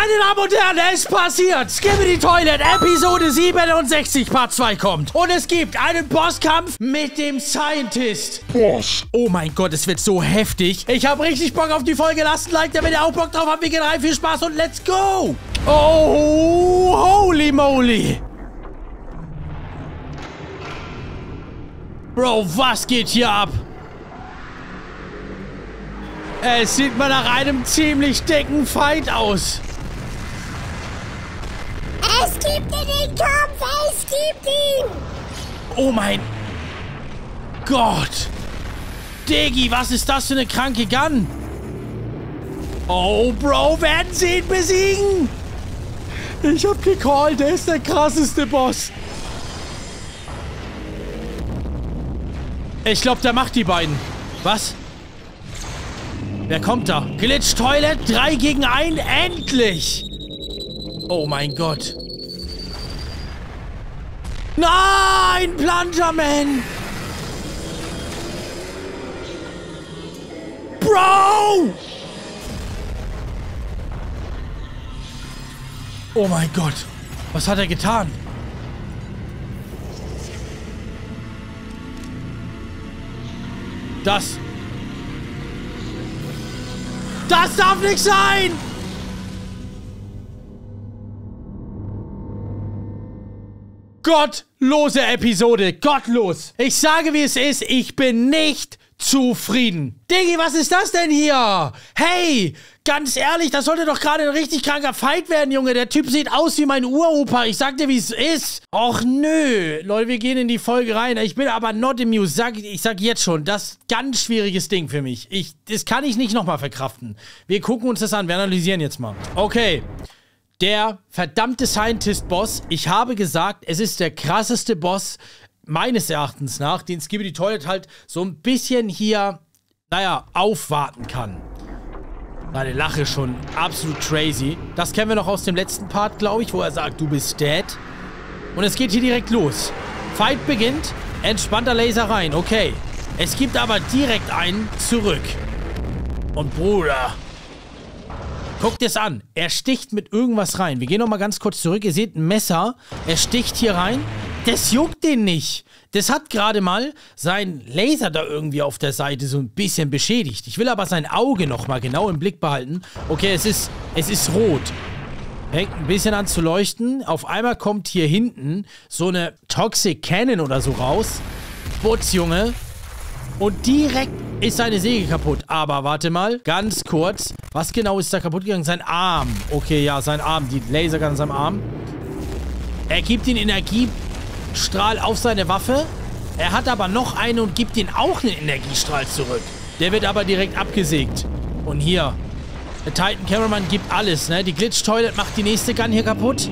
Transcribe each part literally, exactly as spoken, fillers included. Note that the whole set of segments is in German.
Meine Damen und Herren, es passiert! Skibidi Toilet Episode siebenundsechzig Part zwei kommt. Und es gibt einen Bosskampf mit dem Scientist. Boss. Oh mein Gott, es wird so heftig. Ich habe richtig Bock auf die Folge. Lasst ein Like, damit ihr auch Bock drauf habt. Wir gehen rein. Viel Spaß und let's go! Oh, holy moly! Bro, was geht hier ab? Es sieht mal nach einem ziemlich dicken Fight aus. Es gibt den Kampf, es gibt ihn! Oh mein Gott. Diggi, was ist das für eine kranke Gun? Oh, Bro, werden sie ihn besiegen? Ich hab gecallt, der ist der krasseste Boss. Ich glaube, der macht die beiden. Was? Wer kommt da? Glitch Toilet, drei gegen einen, endlich! Oh mein Gott. Nein, Plungerman! Bro! Oh mein Gott. Was hat er getan? Das... Das darf nicht sein! Gottlose Episode. Gottlos. Ich sage, wie es ist. Ich bin nicht zufrieden. Diggi, was ist das denn hier? Hey, ganz ehrlich, das sollte doch gerade ein richtig kranker Fight werden, Junge. Der Typ sieht aus wie mein Uropa. Ich sag dir, wie es ist. Och, nö. Leute, wir gehen in die Folge rein. Ich bin aber not amused. Sag, ich sag jetzt schon, das ist ein ganz schwieriges Ding für mich. Ich, das kann ich nicht nochmal verkraften. Wir gucken uns das an. Wir analysieren jetzt mal. Okay. Der verdammte Scientist-Boss. Ich habe gesagt, es ist der krasseste Boss meines Erachtens nach, den Skibidi Toilet halt so ein bisschen hier, naja, aufwarten kann. Seine Lache schon absolut crazy. Das kennen wir noch aus dem letzten Part, glaube ich, wo er sagt, du bist dead. Und es geht hier direkt los. Fight beginnt, entspannter Laser rein, okay. Es gibt aber direkt einen zurück. Und Bruder... Guckt es an. Er sticht mit irgendwas rein. Wir gehen noch mal ganz kurz zurück. Ihr seht ein Messer. Er sticht hier rein. Das juckt den nicht. Das hat gerade mal sein Laser da irgendwie auf der Seite so ein bisschen beschädigt. Ich will aber sein Auge noch mal genau im Blick behalten. Okay, es ist, es ist rot. Fängt ein bisschen an zu leuchten. Auf einmal kommt hier hinten so eine Toxic Cannon oder so raus. Butz, Junge. Und direkt ist seine Säge kaputt. Aber warte mal, ganz kurz. Was genau ist da kaputt gegangen? Sein Arm. Okay, ja, sein Arm. Die Lasergun an seinem Arm. Er gibt den Energiestrahl auf seine Waffe. Er hat aber noch eine und gibt ihm auch einen Energiestrahl zurück. Der wird aber direkt abgesägt. Und hier. Der Titan Cameraman gibt alles, ne? Die Glitch Toilet macht die nächste Gun hier kaputt.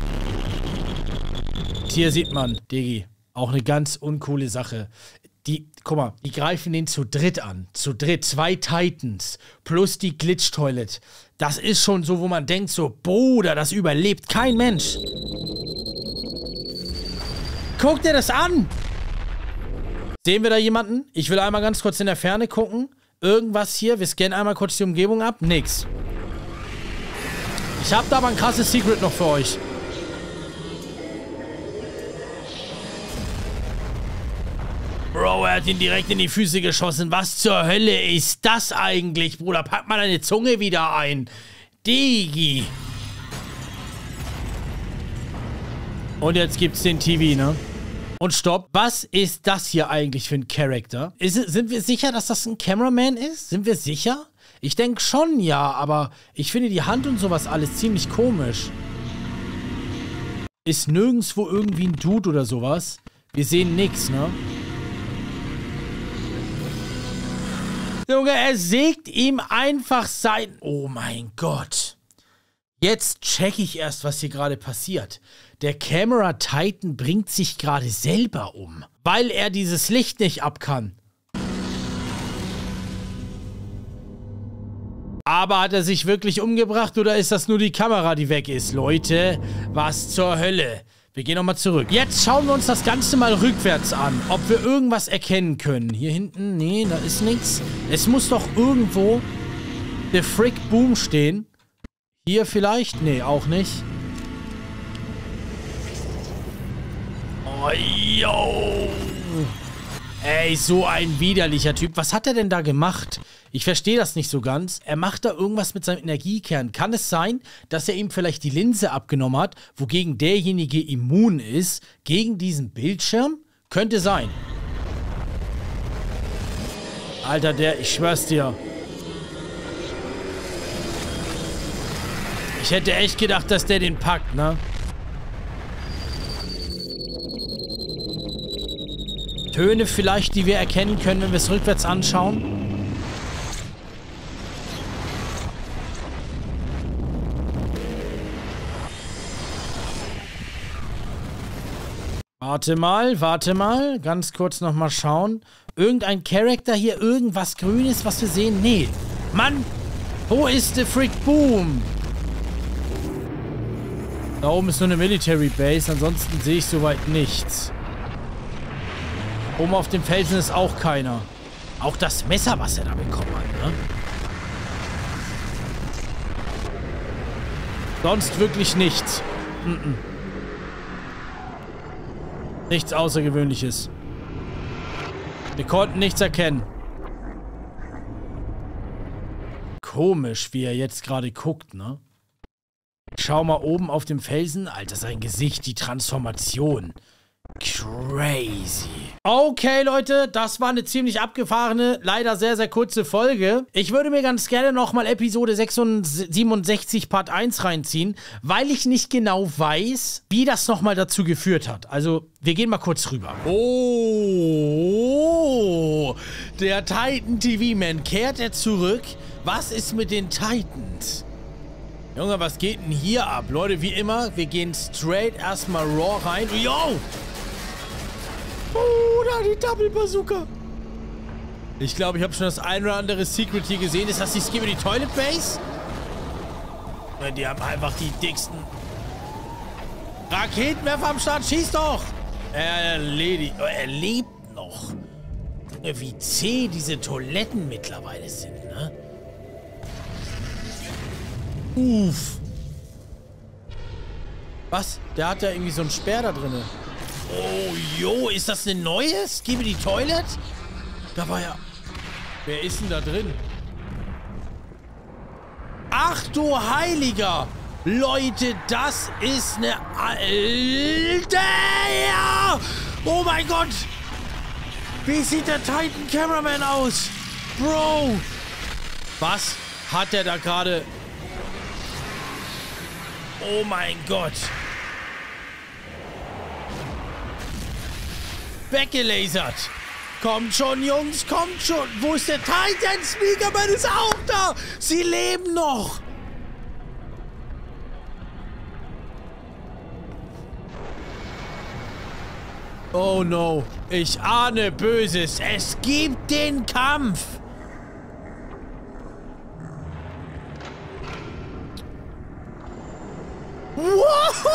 Hier sieht man, Diggi. Auch eine ganz uncoole Sache. Die, guck mal, die greifen den zu dritt an. Zu dritt. Zwei Titans. Plus die Glitch Toilet. Das ist schon so, wo man denkt so, Bruder, das überlebt kein Mensch. Guck dir das an. Sehen wir da jemanden? Ich will einmal ganz kurz in der Ferne gucken. Irgendwas hier. Wir scannen einmal kurz die Umgebung ab. Nix. Ich habe da aber ein krasses Secret noch für euch. Bro, er hat ihn direkt in die Füße geschossen. Was zur Hölle ist das eigentlich, Bruder? Pack mal deine Zunge wieder ein. Digi. Und jetzt gibt's den T V, ne? Und stopp. Was ist das hier eigentlich für ein Charakter? Ist, sind wir sicher, dass das ein Cameraman ist? Sind wir sicher? Ich denke schon, ja. Aber ich finde die Hand und sowas alles ziemlich komisch. Ist nirgendwo irgendwie ein Dude oder sowas. Wir sehen nix, ne? Junge, er sägt ihm einfach sein... Oh mein Gott. Jetzt check ich erst, was hier gerade passiert. Der Camera Titan bringt sich gerade selber um, weil er dieses Licht nicht ab kann. Aber hat er sich wirklich umgebracht oder ist das nur die Kamera, die weg ist? Leute, was zur Hölle? Wir gehen nochmal zurück. Jetzt schauen wir uns das Ganze mal rückwärts an, ob wir irgendwas erkennen können. Hier hinten, nee, da ist nichts. Es muss doch irgendwo The Frick Boom stehen. Hier vielleicht? Nee, auch nicht. Oh, yo. Ey, so ein widerlicher Typ. Was hat er denn da gemacht? Ich verstehe das nicht so ganz. Er macht da irgendwas mit seinem Energiekern. Kann es sein, dass er ihm vielleicht die Linse abgenommen hat, wogegen derjenige immun ist, gegen diesen Bildschirm? Könnte sein. Alter, der, ich schwör's dir. Ich hätte echt gedacht, dass der den packt, ne? Töne vielleicht, die wir erkennen können, wenn wir es rückwärts anschauen. Warte mal, warte mal. Ganz kurz nochmal schauen. Irgendein Charakter hier, irgendwas Grünes, was wir sehen? Nee. Mann, wo ist der Frick Boom? Da oben ist nur eine Military Base, ansonsten sehe ich soweit nichts. Oben auf dem Felsen ist auch keiner. Auch das Messer, was er da bekommen hat, ne? Sonst wirklich nichts. Mm-mm. Nichts Außergewöhnliches. Wir konnten nichts erkennen. Komisch, wie er jetzt gerade guckt, ne? Schau mal oben auf dem Felsen. Alter, sein Gesicht, die Transformation. Crazy. Okay, Leute, das war eine ziemlich abgefahrene, leider sehr, sehr kurze Folge. Ich würde mir ganz gerne nochmal Episode siebenundsechzig Part eins reinziehen, weil ich nicht genau weiß, wie das nochmal dazu geführt hat. Also, wir gehen mal kurz rüber. Oh, der Titan T V-Man, kehrt er zurück? Was ist mit den Titans? Junge, was geht denn hier ab? Leute, wie immer, wir gehen straight erstmal Raw rein. Yo! Oh, da die Double Bazooka. Ich glaube, ich habe schon das ein oder andere Secret hier gesehen. Ist das die Skibidi Toilet Base? Ja, die haben einfach die dicksten Raketenwerfer am Start. Schieß doch! Erledigt. Oh, er lebt noch. Wie zäh diese Toiletten mittlerweile sind, ne? Uff. Was? Der hat ja irgendwie so einen Speer da drin. Oh, jo, ist das eine neue? Skibidi Toilet? Da war ja... Wer ist denn da drin? Ach du Heiliger! Leute, das ist eine alte... Ja! Oh mein Gott! Wie sieht der Titan Cameraman aus? Bro! Was hat der da gerade... Oh mein Gott! Weggelasert! Kommt schon, Jungs, kommt schon! Wo ist der Titan? Sneakerman ist auch da! Sie leben noch! Oh no! Ich ahne Böses! Es gibt den Kampf! Wow!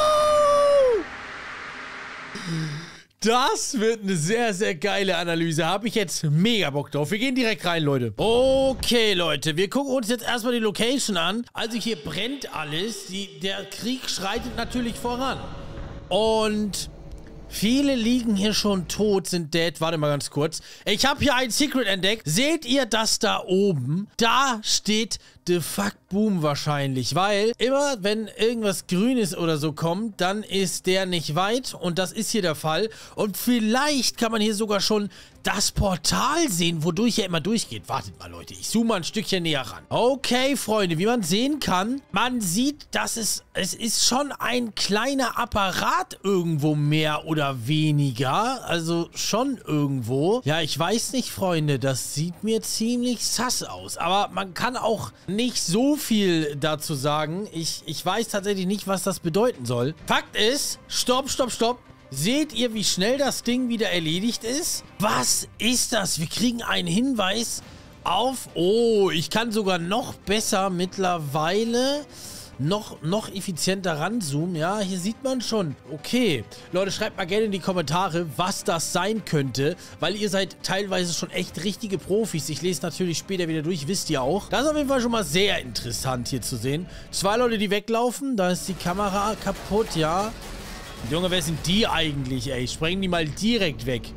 Das wird eine sehr, sehr geile Analyse. Habe ich jetzt mega Bock drauf. Wir gehen direkt rein, Leute. Okay, Leute. Wir gucken uns jetzt erstmal die Location an. Also hier brennt alles. Die, der Krieg schreitet natürlich voran. Und viele liegen hier schon tot, sind dead. Warte mal ganz kurz. Ich habe hier ein Secret entdeckt. Seht ihr das da oben? Da steht The Fuck Boom wahrscheinlich, weil immer, wenn irgendwas Grünes oder so kommt, dann ist der nicht weit und das ist hier der Fall. Und vielleicht kann man hier sogar schon das Portal sehen, wodurch er immer durchgeht. Wartet mal, Leute, ich zoome mal ein Stückchen näher ran. Okay, Freunde, wie man sehen kann, man sieht, dass es, es ist schon ein kleiner Apparat irgendwo mehr oder weniger. Also schon irgendwo. Ja, ich weiß nicht, Freunde, das sieht mir ziemlich sass aus. Aber man kann auch nicht so viel dazu sagen. Ich, ich weiß tatsächlich nicht, was das bedeuten soll. Fakt ist, stopp, stopp, stopp. Seht ihr, wie schnell das Ding wieder erledigt ist? Was ist das? Wir kriegen einen Hinweis auf... Oh, ich kann sogar noch besser mittlerweile noch, noch effizienter ranzoomen. Ja, hier sieht man schon. Okay. Leute, schreibt mal gerne in die Kommentare, was das sein könnte, weil ihr seid teilweise schon echt richtige Profis. Ich lese natürlich später wieder durch, wisst ihr auch. Das ist auf jeden Fall schon mal sehr interessant hier zu sehen. Zwei Leute, die weglaufen. Da ist die Kamera kaputt, ja. Junge, wer sind die eigentlich, ey? Sprengen die mal direkt weg.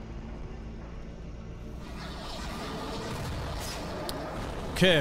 Okay.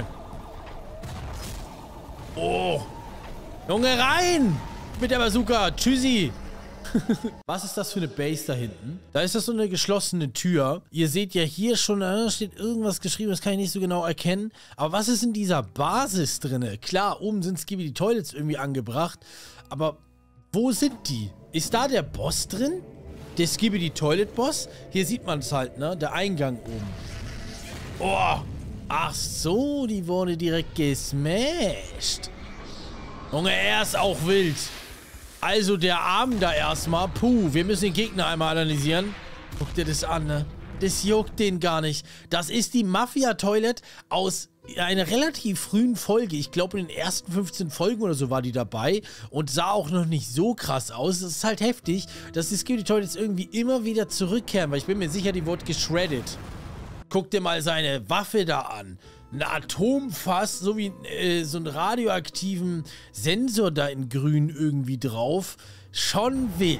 Oh. Junge, rein! Mit der Bazooka. Tschüssi. Was ist das für eine Base da hinten? Da ist das so eine geschlossene Tür. Ihr seht ja hier schon, da steht irgendwas geschrieben, das kann ich nicht so genau erkennen. Aber was ist in dieser Basis drinne? Klar, oben sind Skibidi Toilets irgendwie angebracht. Aber wo sind die? Ist da der Boss drin? Der Skibidi Toilet Boss? Hier sieht man es halt, ne? Der Eingang oben. Oh! Ach so, die wurde direkt gesmashed. Junge, er ist auch wild. Also der Arm da erstmal. Puh, wir müssen den Gegner einmal analysieren. Guck dir das an, ne? Das juckt den gar nicht. Das ist die Mafia-Toilet aus einer relativ frühen Folge. Ich glaube, in den ersten fünfzehn Folgen oder so war die dabei. Und sah auch noch nicht so krass aus. Das ist halt heftig, dass die Skibidi Toilets irgendwie immer wieder zurückkehren. Weil ich bin mir sicher, die wurde geschreddet. Guck dir mal seine Waffe da an. Ein Atomfass, so wie äh, so einen radioaktiven Sensor da in grün irgendwie drauf. Schon wild.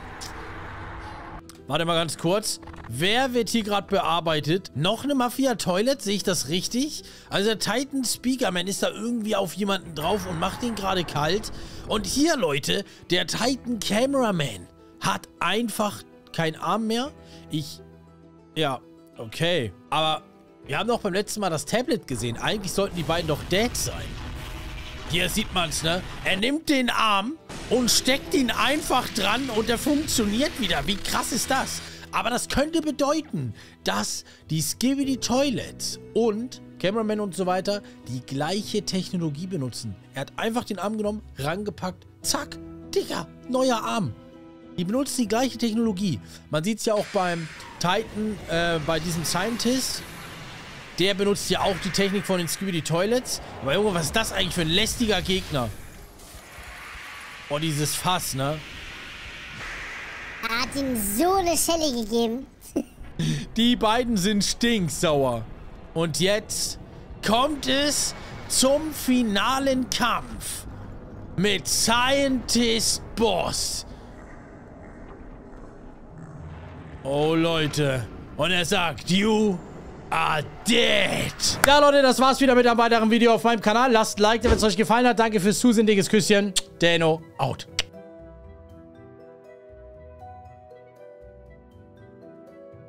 Warte mal ganz kurz. Wer wird hier gerade bearbeitet? Noch eine Mafia-Toilet? Sehe ich das richtig? Also der Titan Speakerman ist da irgendwie auf jemanden drauf und macht ihn gerade kalt. Und hier, Leute, der Titan Cameraman hat einfach keinen Arm mehr. Ich... Ja... Okay, aber wir haben doch beim letzten Mal das Tablet gesehen. Eigentlich sollten die beiden doch dead sein. Hier sieht man es, ne? Er nimmt den Arm und steckt ihn einfach dran und er funktioniert wieder. Wie krass ist das? Aber das könnte bedeuten, dass die Skibidi Toilets und Cameraman und so weiter die gleiche Technologie benutzen. Er hat einfach den Arm genommen, rangepackt, zack, Digga, neuer Arm. Die benutzen die gleiche Technologie. Man sieht es ja auch beim Titan, äh, bei diesem Scientist. Der benutzt ja auch die Technik von den Skibidi Toilets. Aber Junge, was ist das eigentlich für ein lästiger Gegner? Oh, dieses Fass, ne? Er hat ihm so eine Schelle gegeben. Die beiden sind stinksauer. Und jetzt kommt es zum finalen Kampf mit Scientist Boss. Oh, Leute. Und er sagt, you are dead. Ja, Leute, das war's wieder mit einem weiteren Video auf meinem Kanal. Lasst ein Like, wenn es euch gefallen hat. Danke fürs Zusehen. Dickes Küsschen. Dano, out.